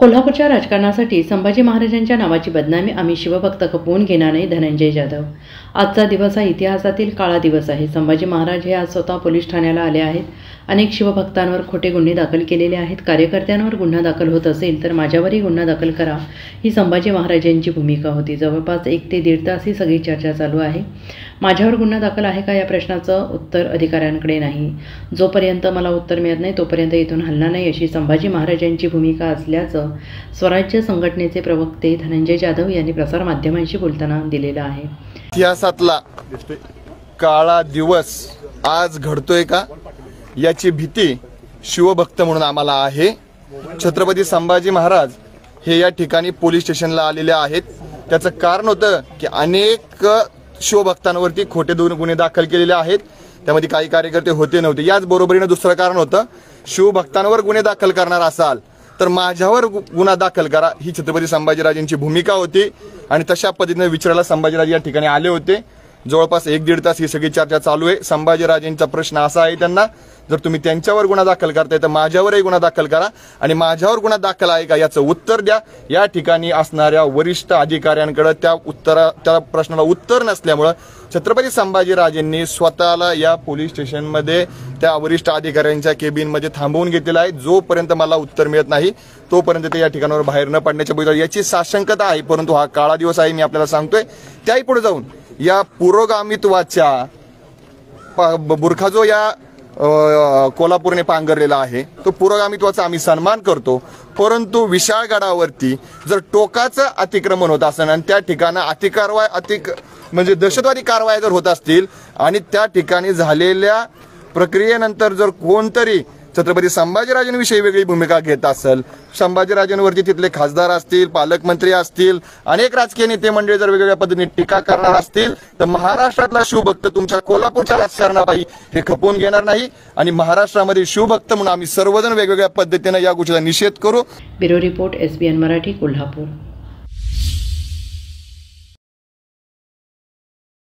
कोल्हापूरच्या राजकारणासाठी संभाजी महाराजांच्या नावाची बदनामी आम्ही शिवभक्त खपवून घेणार नाही. धनंजय जाधव. आजचा दिवस हा इतिहासातील काळा दिवस आहे. संभाजी महाराज हे आज स्वतः पोलीस ठाण्याला आले आहेत. अनेक शिवभक्तांवर खोटे गुन्हे दाखल केलेले आहेत. कार्यकर्त्यांवर गुन्हा दाखल होत असेल तर माझ्यावरही गुन्हा दाखल करा, ही संभाजी महाराजांची भूमिका होती. जवळपास 1 ते 1.5 तास ही सगळी चर्चा चालू आहे. माझ्यावर गुन्हा दाखल आहे का या प्रश्नाचं उत्तर अधिकाऱ्यांकडे नाही. जोपर्यंत मला उत्तर मिळत नाही तोपर्यंत इथून हलणार नाही, अशी संभाजी महाराजांची भूमिका असल्याचं स्वराज्य संघटनेचे प्रवक्ते धनंजय जाधव यांनी प्रसारमाध्यमांशी बोलताना दिलेलं आहे. इतिहासातला काळा दिवस आज घडतोय का याची भीती शिवभक्त म्हणून आम्हाला आहे. छत्रपती संभाजी महाराज हे या ठिकाणी पोलीस स्टेशनला आलेले आहेत. त्याचं कारण होतं की अनेक शिवभक्तांवरती खोटे गुन्हे दाखल केलेले आहेत. त्यामध्ये काही कार्यकर्ते होते नव्हते. याच बरोबरीने दुसरं कारण होतं, शिवभक्तांवर गुन्हे दाखल करणार असाल तर माझ्यावर गुन्हा दाखल करा, ही छत्रपती संभाजीराजांची भूमिका होती. आणि तशा पद्धतीने विचारायला संभाजीराजे या ठिकाणी आले होते. जवळपास 1-1.5 तास ही सगळी चर्चा चालू आहे. संभाजीराजेंचा प्रश्न असा आहे त्यांना, जर तुम्ही त्यांच्यावर गुन्हा दाखल करताय तर माझ्यावरही गुन्हा दाखल करा आणि माझ्यावर गुन्हा दाखल आहे का याचं उत्तर द्या. या ठिकाणी असणाऱ्या वरिष्ठ अधिकाऱ्यांकडे त्या प्रश्नाला उत्तर नसल्यामुळं छत्रपती संभाजीराजेंनी स्वतःला या पोलीस स्टेशनमध्ये त्या वरिष्ठ अधिकाऱ्यांच्या केबिनमध्ये थांबवून घेतलेला आहे. जोपर्यंत मला उत्तर मिळत नाही तोपर्यंत ते या ठिकाणावर बाहेर न पडण्याच्या बद्दल याची साशंकता आहे. परंतु हा काळा दिवस आहे, मी आपल्याला सांगतोय. त्याही पुढे जाऊन या पुरोगामित्वाच्या बुरखा जो या कोल्हापूरने पांघरलेला आहे तो पुरोगामित्वाचा आम्ही सन्मान करतो. परंतु विशाळगडावरती जर टोकाचं अतिक्रमण होत असेल आणि त्या ठिकाणी म्हणजे दहशतवादी कारवाया जर होत असतील आणि त्या ठिकाणी झालेल्या प्रक्रियेनंतर जर कोणतरी छत्रपती संभाजीराजांविषयी वेगळी भूमिका घेत असेल, संभाजीराजांवरती तिथले खासदार असतील, पालकमंत्री असतील, अनेक राजकीय नेते मंडळी जर वेगवेगळ्या पद्धतीने टीका करणार असतील तर महाराष्ट्रातला शिवभक्त तुमच्या कोल्हापूरच्या राजकारणाबाई हे खपवून घेणार नाही. आणि महाराष्ट्रामध्ये शिवभक्त म्हणून आम्ही सर्वजण वेगवेगळ्या पद्धतीने या गोष्टीचा निषेध करू. Bureau report, SBN Marathi, Kolhapur.